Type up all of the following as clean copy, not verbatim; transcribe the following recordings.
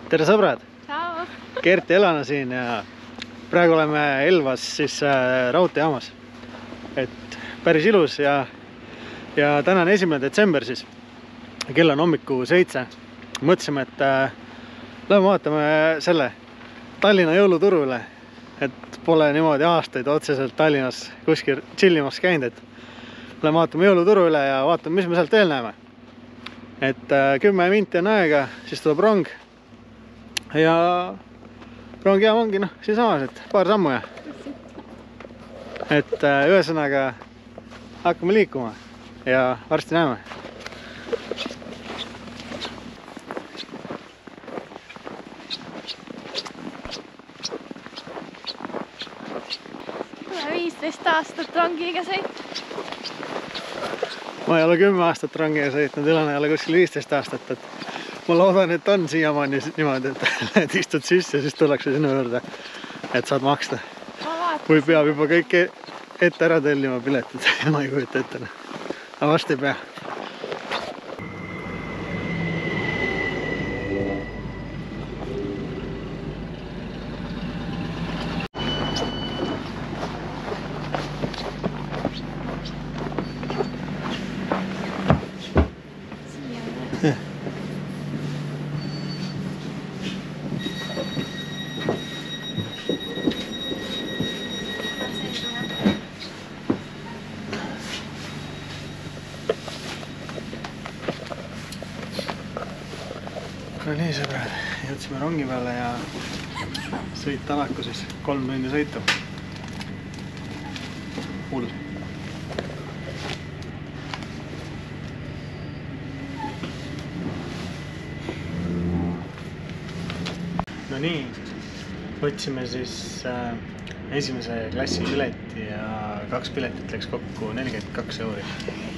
Tere sõbrad! Ciao! Kert ja Elana siin ja praegu oleme Elvas siis raudteejaamas. Et päris ilus ja täna on 1. detsember siis. Kell on hommiku 7. Mõtlesime, et lähme vaatame selle Tallinna jõuluturule. Et pole niimoodi aastaid otseselt Tallinnas kuskil chillimas käinud, et lähme vaatame jõuluturu üle ja vaatame, mis me sealt veel näeme. Et 10 minti on aega, siis tuleb rong. Ja rongijaam ongi siinsamas, et paar sammu ja. Et ühesõnaga hakkame liikuma ja varsti näeme. Olen 15 aastat rongiga sõitnud. Ma ei ole 10 aastat rongiga sõitnud, Elana ei ole kuskil 15 aastat, et ma loodan, et on siiamaani niimoodi, et istud sisse ja siis tullakse sinu juurde, et saad maksta. Või peab juba kõik ette ära tellima piletid, ma ei kujuta ette. Aga vast ei pea. No nii sõbrad, jõudsime rongi peale ja sõit alaku siis 3 tundi sõitu. Hull. No nii, võtsime siis esimese klassi pileti ja 2 piletit läks kokku 42 euri.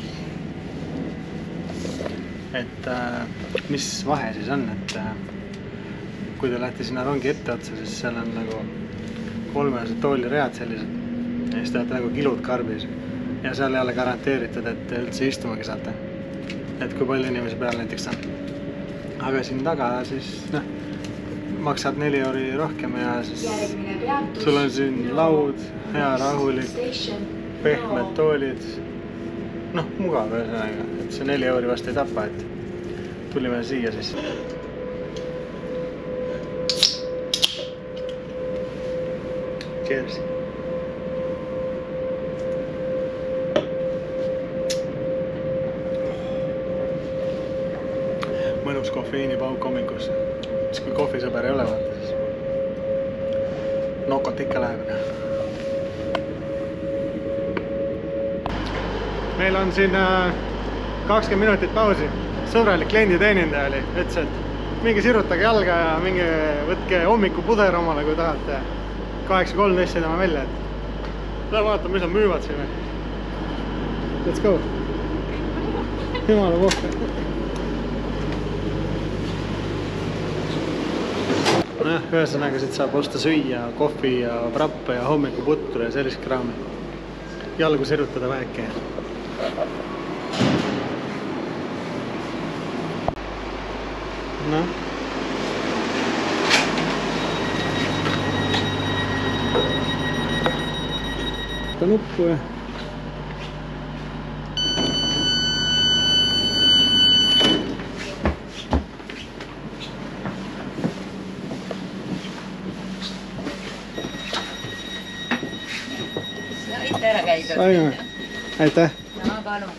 Et mis vahe siis on, et kui te lähete sinna rongi etteotsa, siis seal on nagu 3 tooliread sellised ja siis te olete nagu kilud karbis ja seal ei ole garanteeritud, et üldse istumagi saate. Et kui palju inimesi peal näiteks on. Aga siin taga siis maksad 4 euri rohkem ja siis sul on siin laud, hea rahulik, pehmed toolid. Mugav ühesõnaga, et see 4 euri vast ei tapa, et tulime siia siis. Cheers! Mõnus kofeiinipauk hommikus. Siis kui kohvisõber ei ole, vaata siis nokot ikka läheb. Meil on siin 20 minutit pausi. Sõbralik klienditeenindaja oli, ütles, et minge sirutage jalga ja minge võtke hommikupuder omale, kui tahate. 8.13 sõidame välja, et lähe vaatame, mis on müüvad siin. Let's go! Jumala pohka! Ühesõnaga siit saab osta süüa, kohvi ja prappe ja hommikuputru ja sellist kraami. Jalgu sirutada väike. Nuppu ja ära käidud. Saime. Aitäh. No, palun.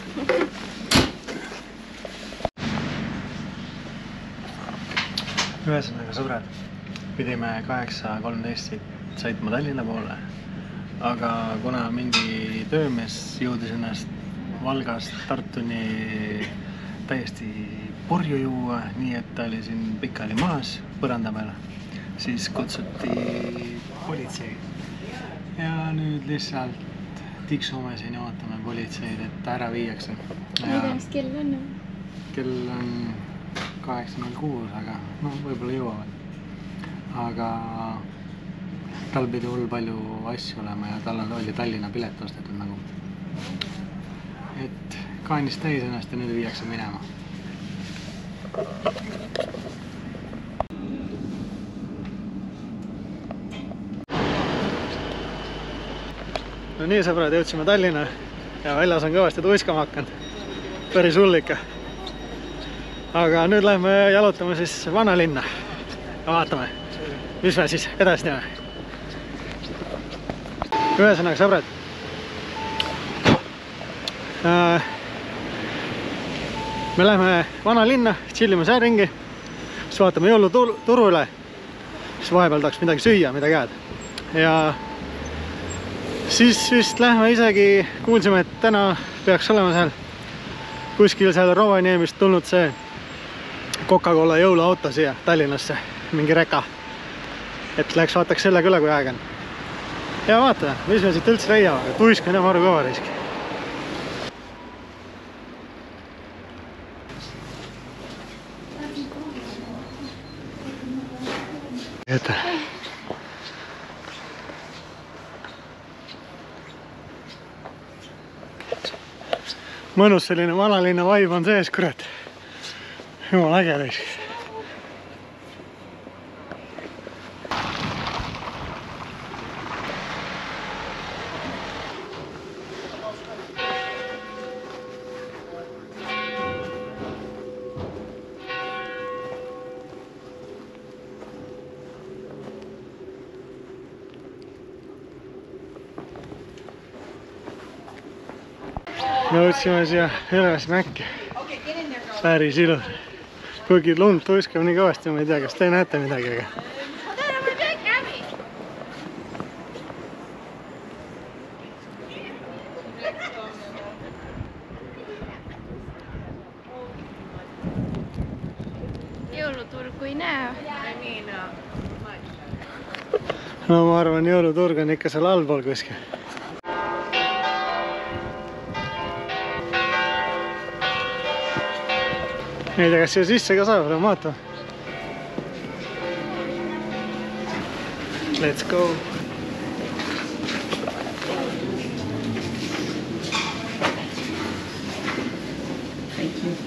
Ühesõnaga sõbrad, pidime 8.13 sõitma Tallinna poole, aga kuna mingi töömees jõudis ennast Valgast Tartuni täiesti purju juua, nii et ta oli siin pikali maas põranda peal, siis kutsuti politsei. Ja nüüd lihtsalt tiksume siin ja ootame politseid, et ära viiakse. Mis kell on? Kell on 8.06, aga võib-olla jõuavad. Aga tal pidi hull palju asju olema ja tal oli Tallinna pilet ostetud nagu. Et kaanis täis ennast ja nüüd viiakse minema. No nii, sõbrad, jõudsime Tallinna ja väljas on kõvasti tuiskama hakanud. Päris hull ikka. Aga nüüd lähme jalutame siis vanalinna ja vaatame, mis me siis edasi teeme. Ühesõnaga, sõbrad, me lähme vanalinna, chillime seal ringi, siis vaatame jõuluturu üle, siis vahepeal tahaks midagi süüa, midagi jääda. Ja siis vist lähme isegi, kuulsime, et täna peaks olema seal kuskil seal Rovaniemist tulnud see Coca-Cola jõuluauto siia Tallinnasse, mingi reka. Et läheks vaataks selle küla, kui aeg on. Ja vaata, mis me siit üldse leiame, tuisk on ja maru kõva risk. Ette. Mõnus selline vanalinna vibe on sees, kurat. Jumal äge täis. Jõudsime siia üles mäkki. Päris ilus. Kuigi lund tuiskab nii kõvasti, ma ei tea, kas te näete midagi, aga... Jõuluturgu ei näe. No ma arvan, jõuluturg on ikka seal allpool kuskil. Ei tea, kas siia sisse ka saab, vaata. Let's go! Thank you.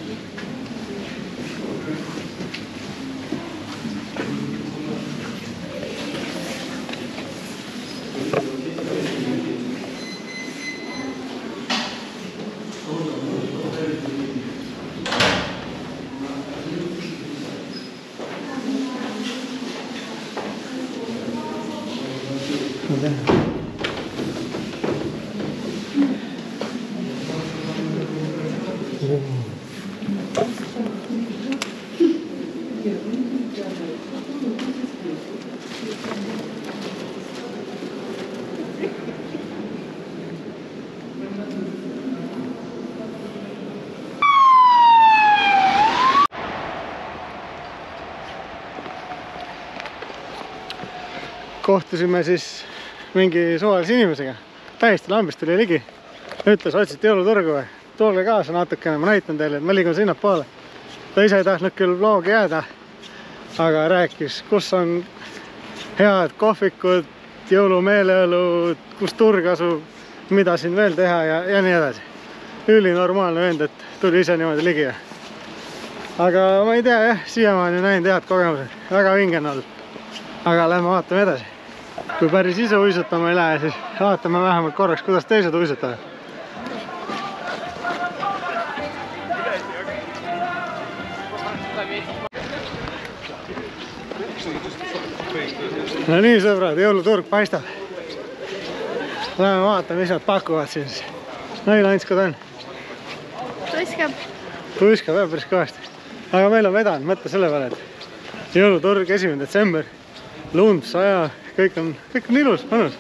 Kohtusime siis mingi suvalise inimesega. Täiesti lambist tuli ligi. Ütles, otsite jõuluturgu või? Tulge kaasa natukene, ma näitan teile, et ma liigun sinna poole. Ta ise ei tahtnud küll vlogi jääda, aga rääkis, kus on head kohvikud, jõulumeeleolud, kus turg asub, mida siin veel teha ja nii edasi. Ülinormaalne vend, et tuli ise niimoodi ligi. Aga ma ei tea, jah, siiamaani näinud head kogemused. Väga vinge on olnud. Aga lähme vaatame edasi. Kui päris ise uisutama ei lähe, siis vaatame vähemalt korraks, kuidas teised uisutavad. No nii, sõbrad, jõuluturg paistab. Lähme vaatame, mis nad pakuvad siin. Näilanskad on. Tuiskab. Tuiskab jah, päris kõvasti. Aga meil on vedanud, mõtle selle peale, et jõuluturg 1. detsember. Lund, saja, kõik on ilus, mõnus.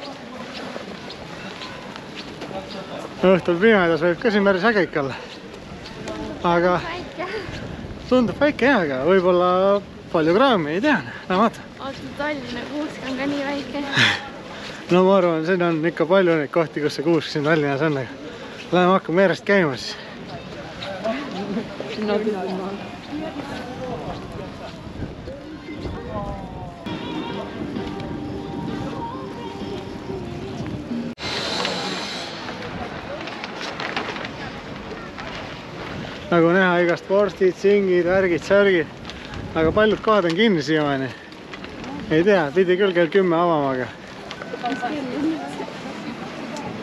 Õhtul pimedas võib ka siin päris äge ikka olla. Aga tundub väike jah, aga võib-olla palju kraami, ei tea. Lähe vaata. Oota, Tallinna kuusk on ka nii väike. No ma arvan, siin on ikka palju neid kohti, kus see kuusk siin Tallinnas on. Läheme hakkame järjest käima siis. Nagu näha, igast vorstid, singid, värgid, särgid. Aga paljud kohad on kinni siiamaani. Ei tea, pidi küll kell 10 avama, aga...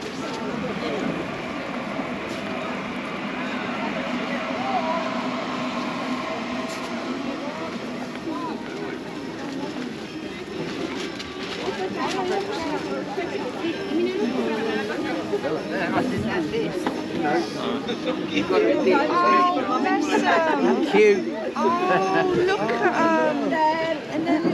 look, there, and then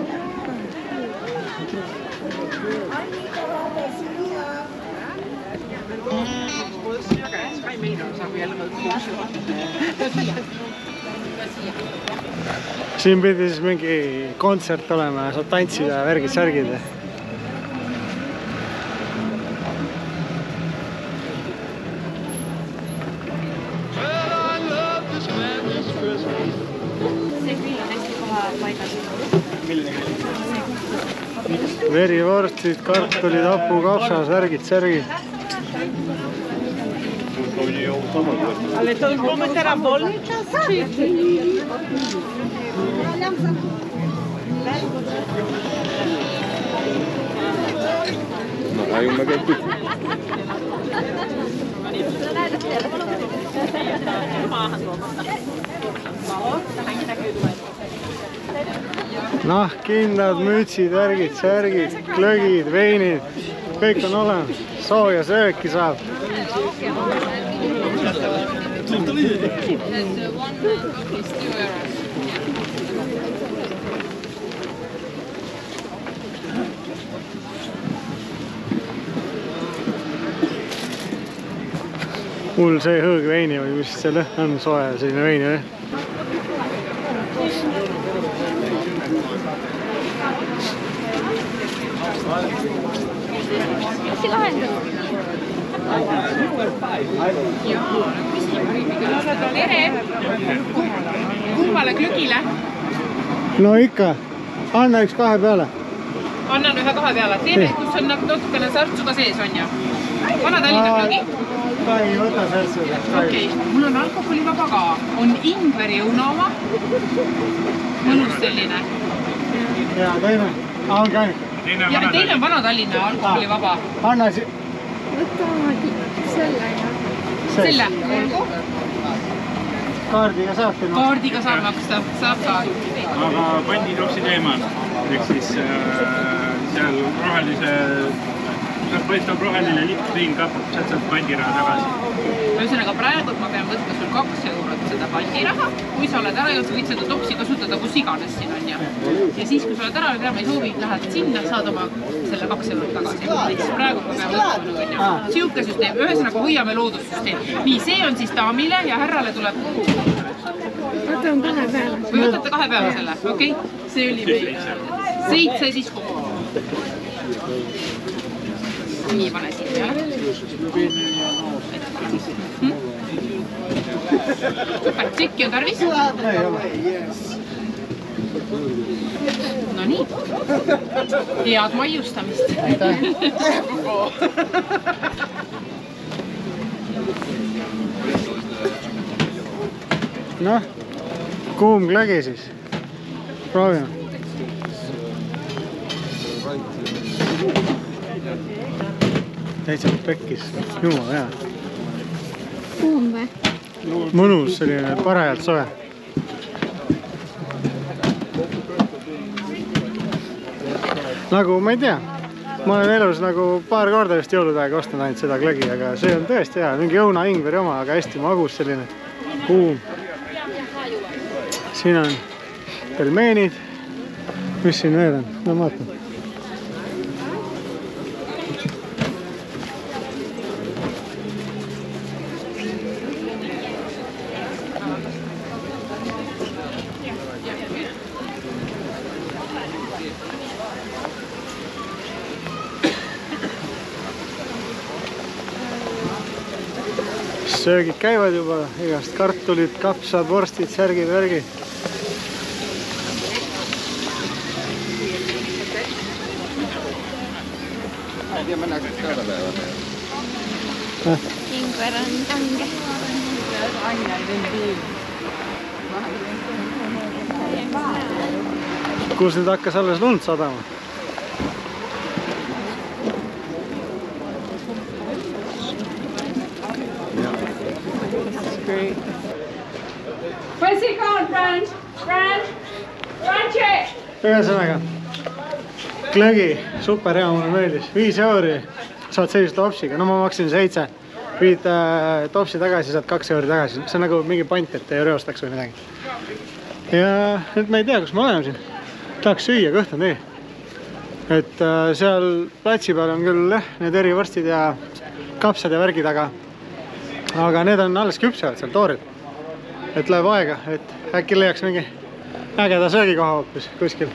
siin pidi siis mingi kontsert olema ja saab tantsida ja värgid-särgid. Verivorstid, kartulid, hapu, kapsas, värgid-särgid. Ale to już mamy teraz wolny czas, czy? No, aion mä käyn pitää. Nahkhinnad, mütsid, värgid, särgid, glögid, veinid, kõik on olemas. Sooja sööki saab. Hull see hõõgveini või mis see lõhn on, soe selline veini või? Mis see lahendab? Tere! Kummale glögile? No ikka, anna üks kahe peale. Annan ühe kahe peale. Teeme, kus on natukene sartsuga sees on ju. Vana Tallinna glögi. Kai, võta särtsuga. Okei, mul on alkoholivaba ka. On ingveri õuna oma. Mõnus selline. Ja teine. On ka. Ja teine on Vana Tallinna alkoholivaba. Anna si... Võta selle. Selle. Kaardiga saabki. Kaardiga saab maksta. Saab ka. Aga panditopsi teemal. Ehk siis seal rohelise... Paistab roheline lippring ka, sealt saab pandiraha tagasi. Ühesõnaga praegu ma pean võtma sul 2 eurot seda pandiraha. Kui sa oled ära jõudnud, võid seda topsi kasutada kus iganes siin on ja. Ja siis, kui sa oled ära peame ei soovi, lähed sinna, saad oma selle 2 eurot tagasi. Siis praegu ma pean võtma. Siuke süsteem. Ühesõnaga hoiame loodussüsteem. Nii, see on siis daamile ja härrale tuleb... Võtan 2 peale. Või võtate 2 peale selle? Okei, see oli meil 7 siis kokku. Nii, pane siin peale. Super, tšekki on tarvis? No nii. Head maiustamist. Noh, kuum glögi siis. Proovime. Täitsa pekkis, jumala hea. Kuum või? Mõnus, selline parajalt soe. Nagu, ma ei tea, ma olen elus nagu paar korda just jõulutäega ostnud ainult seda glögi, aga see on tõesti hea. Mingi õuna ingveri oma, aga hästi magus selline kuum. Siin on pelmeenid. Mis siin veel on? No vaatan. Söögid käivad juba, igast kartulid, kapsad, vorstid, särgid, värgid. Ingver on kange. Kus nüüd hakkas alles lund sadama? Where's he gone, Brand? Brand? Brand check! Ühesõnaga, Klõgi, super hea, mulle meeldis. 5 euri saad sellise topsiga, no ma maksin 7. Viid topsi tagasi, saad 2 euri tagasi. See on nagu mingi pant, et ei reostaks või midagi. Ja nüüd ma ei tea, kus me oleme siin. Tahaks süüa, kõht on nii. Et seal platsi peal on küll need eri vorstid ja kapsad ja värgid, aga need on alles küpsevad seal tooril. Et läheb aega, et äkki leiaks mingi ägeda söögikoha hoopis kuskil.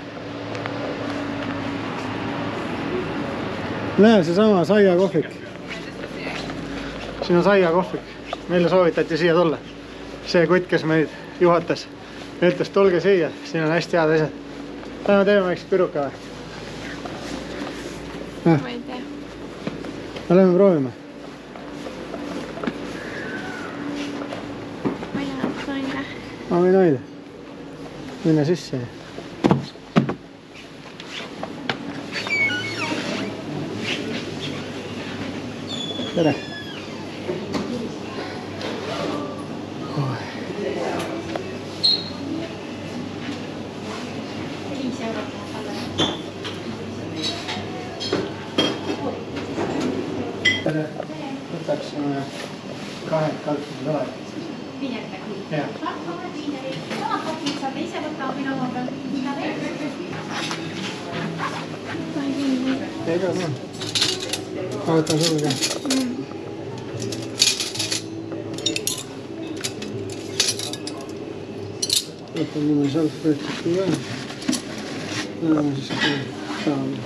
Näe, seesama Saia kohvik. Siin on Saia kohvik. Meile soovitati siia tulla. See kutt, kes meid juhatas, ütles tulge siia. Siin on hästi head asjad. Lähme teeme väikse piruka või? Ma ei tea. Lähme proovime. Ma ei tea, soin. Ma võin hoida. Minna sisse. Tere. Võtaksime 2 kalpsed alati. Jah. Ega on. Ma võtan sulle ka. Võtan niimoodi salvpöötiku ka. Läheme siis saame.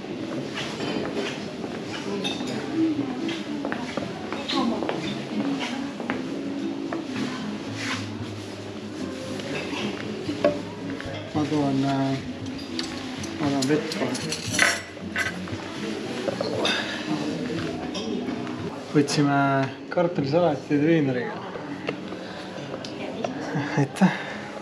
Ma toon vett kohe. Võtsime kartulisalatid viineriga. Aitäh!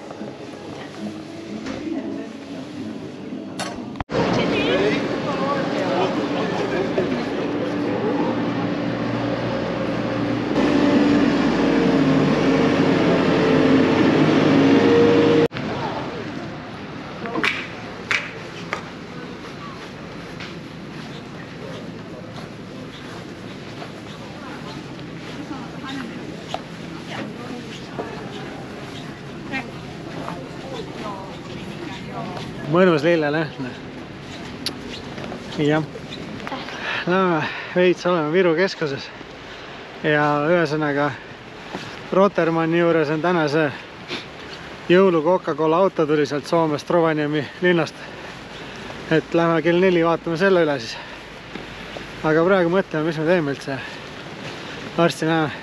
Mõnus lillelähne. Jah. No, veits oleme Viru keskuses. Ja ühesõnaga Rotermanni juures on täna see jõulu Coca-Cola auto tuli sealt Soomest Rovaniemi linnast. Et lähme kell 4 vaatame selle üle siis. Aga praegu mõtleme, mis me teeme üldse. Varsti näeme.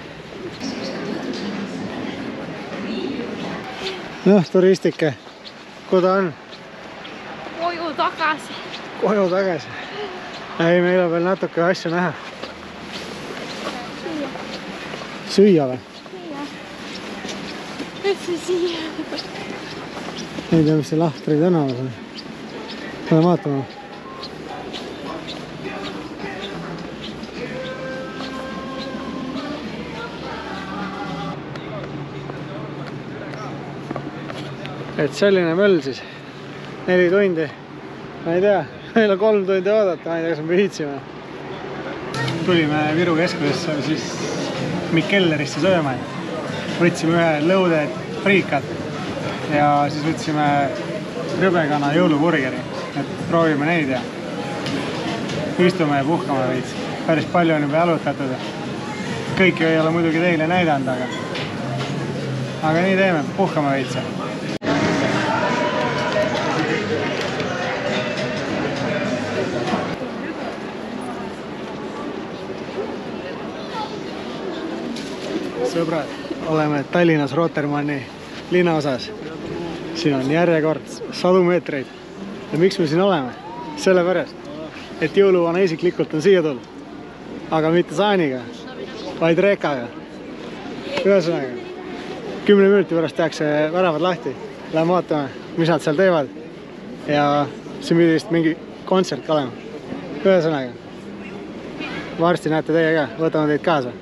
Noh, turistike. Kuhu ta on? Koju tagasi. Koju tagasi. Ei, meil on veel natuke asju näha. Süüa või? Üldse siia. Ei tea, mis see Lahtri tänavas on. Lähme vaatama. Et selline möll siis. 4 tundi. Ma ei tea, meil on 3 tundi oodata, ma ei tea, kas me viitsime. Tulime Viru keskusesse siis Mikkellerisse sööma. Võtsime ühe lõuded friikad ja siis võtsime rõbekana jõuluburgeri. Et proovime neid ja istume ja puhkame veits. Päris palju on juba jalutatud. Kõiki ei ole muidugi teile näidanud, aga nii teeme, puhkame veits. Sõbrad, oleme Tallinnas Rotermanni linnaosas. Siin on järjekord 100 meetreid. Ja miks me siin oleme? Sellepärast, et jõuluvana isiklikult on siia tulnud. Aga mitte saaniga, vaid rekaga. Ühesõnaga, 10 minuti pärast tehakse väravad lahti. Lähme vaatame, mis nad seal teevad. Ja siin pidi vist mingi kontsert ka olema. Ühesõnaga, varsti näete teie ka, võtame teid kaasa.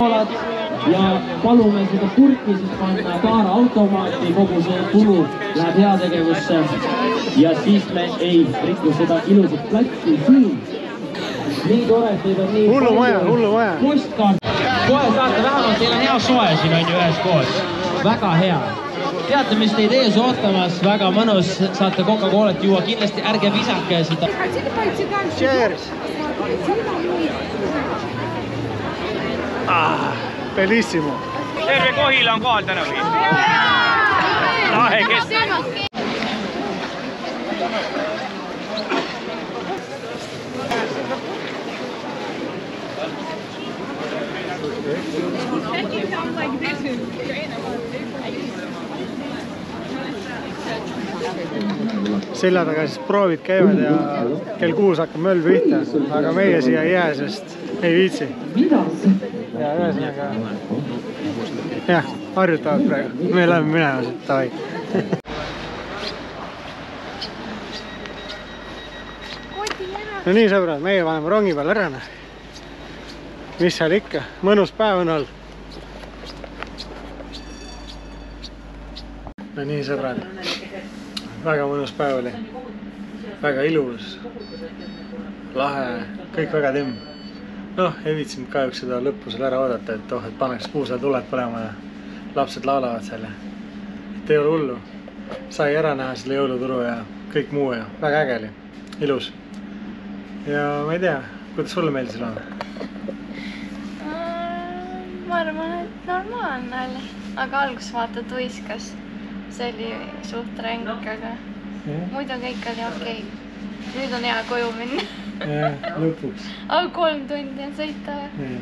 nädalat ja palume seda purki siis panna taaraautomaati, kogu see tulu läheb heategevusse ja siis me ei riku seda ilusat platsi siin. Nii tore, et teid on nii hullumaja. Postkaart. Kohe saate vähemalt, teil on hea soe siin on ju ühes koos. Väga hea. Teate, mis teid ees ootamas, väga mõnus, saate Coca-Colat juua, kindlasti ärge visake seda. Cheers! Bellissimo! Terve Kohila on kohal täna või? Lahe, kes? Selja taga siis proovid käivad ja kell 6 hakkab möll pihta, aga meie siia ei jää, sest ei viitsi. Ja ühesõnaga, jah, harjutavad praegu. Me läheme minema siit, tavai. No nii sõbrad, meie paneme rongi peal ära. Mis seal ikka, mõnus päev on olnud. No nii sõbrad, väga mõnus päev oli. Väga ilus, lahe, kõik väga timm. Noh, ei viitsinud kahjuks seda lõppu seal ära oodata, et paneks puusal tuled põlema ja lapsed laulavad seal. Et ei ole hullu. Sai ära näha selle jõuluturu ja kõik muu ja väga äge oli, ilus. Ja ma ei tea, kuidas sulle meeldis seal on? Ma arvan, et normaalne oli, aga algus vaata tuiskas. See oli suht ränk, aga muidu kõik oli okei. Nüüd on hea koju minna. Jah, lõpuks. Aga 3 tundi on sõita.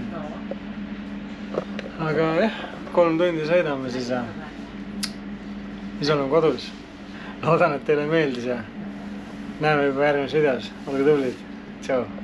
Aga jah, 3 tundi sõidame siis ja siis oleme kodus. Loodan, et teile meeldis ja näeme juba järgmises videos. Olge tublid. Tšau!